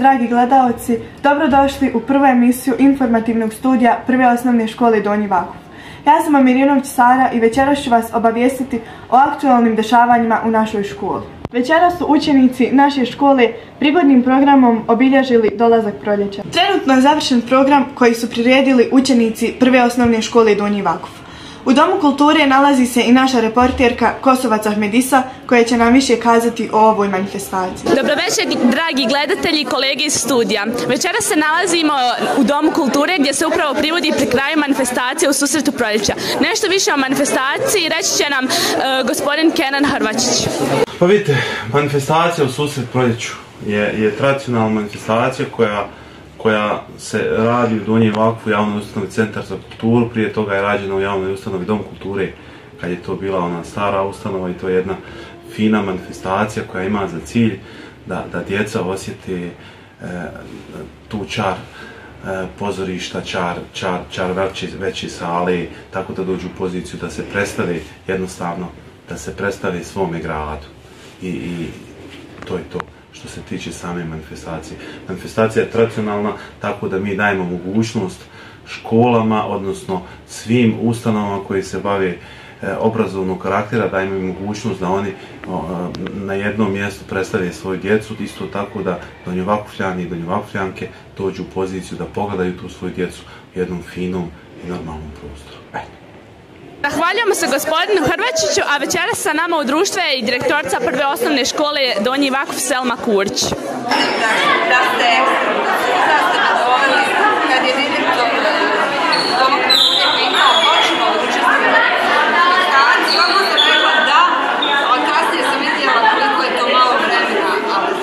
dragi gledaoci, dobrodošli u prvu emisiju informativnog studija Prve osnovne škole Donji Vakuf. Ja sam Mirinović Sara i večeras ću vas obavijestiti o aktualnim dešavanjima u našoj školi. Večeras su učenici naše škole prigodnim programom obilježili dolazak proljeća. Trenutno je završen program koji su priredili učenici Prve osnovne škole Donji Vakuf. U Domu kulture nalazi se i naša reporterka Kosovac Ahmedisa koja će nam više kazati o ovoj manifestaciji. Dobroveče dragi gledatelji i kolege iz studija. Večeras se nalazimo u Domu kulture gdje se upravo privodi pri kraju manifestacije u susretu proljeća. Nešto više o manifestaciji reći će nam gospodin Kenan Hrvačić. Pa vidite, manifestacija u susret proljeću je tradicionalna manifestacija koja se radi u Donjem Vakufu, javnoj ustanovi Centar za kulturu. Prije toga je rađena u javnoj ustanovi Dom kulture, kad je to bila ona stara ustanova, i to je jedna fina manifestacija koja ima za cilj da djeca osjeti tu čar pozorišta, čar veće sale, tako da dođu u poziciju da se predstave jednostavno, da se predstave svome gradu. I to je to što se tiče same manifestacije. Manifestacija je tradicionalna, tako da mi dajemo mogućnost školama, odnosno svim ustanovama koji se bave obrazovnog karaktera, dajemo im mogućnost da oni na jednom mjestu predstave svoju djecu, isto tako da Donjovakufljani i Donjovakufljanke dođu u poziciju da pogledaju tu svoju djecu u jednom finom i normalnom prostoru. Zahvaljujemo se gospodinu Hrvačiću, a večeras sa nama u društvu je i direktorica Prve osnovne škole Donji Vakuf Selma Kurić. Da ste doveli kad je direktor Doma kulture pitao hoćemo učestvovati u manifestaciji, odmah sam rekla da, a kasnije sam vidjela koliko je to malo vremena, ali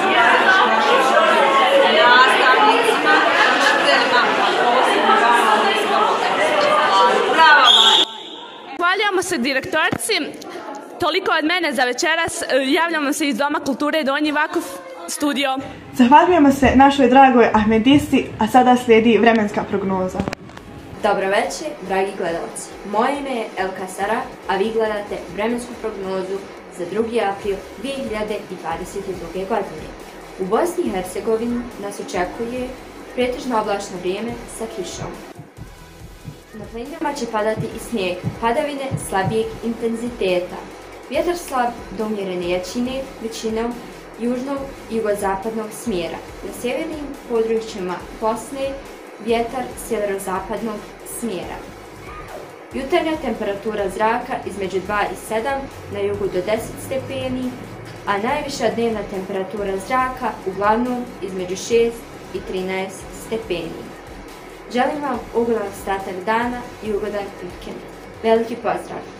nastavnicima, učiteljima, posebno vama, brava vam! Zahvaljujemo se direktorci. Toliko od mene za večeras. Javljamo se iz Doma kulture Donji Vakuf studio. Zahvaljujemo se našoj dragoj Ahmedisi, a sada slijedi vremenska prognoza. Dobroveče, dragi gledalci. Moje ime je Elka Sara, a vi gledate vremensku prognozu za 2. april 2022. godine. U Bosni i Hercegovini nas očekuje pretežno oblačno vrijeme sa kišom. Na planinama će padati i snijeg, padavine slabijeg intenziteta. Vjetar slab do umjerene jačine, većinom južnog i jugozapadnog smjera. Na sjevernim područjima Bosne vjetar sjeverozapadnog smjera. Jutarnja temperatura zraka između 2 i 7, na jugu do 10 stepeni, a najviša dnevna temperatura zraka uglavnom između 6 i 13 stepeni. Želim vam ugodan ostatak dana i ugodan vikend. Veliki pozdrav!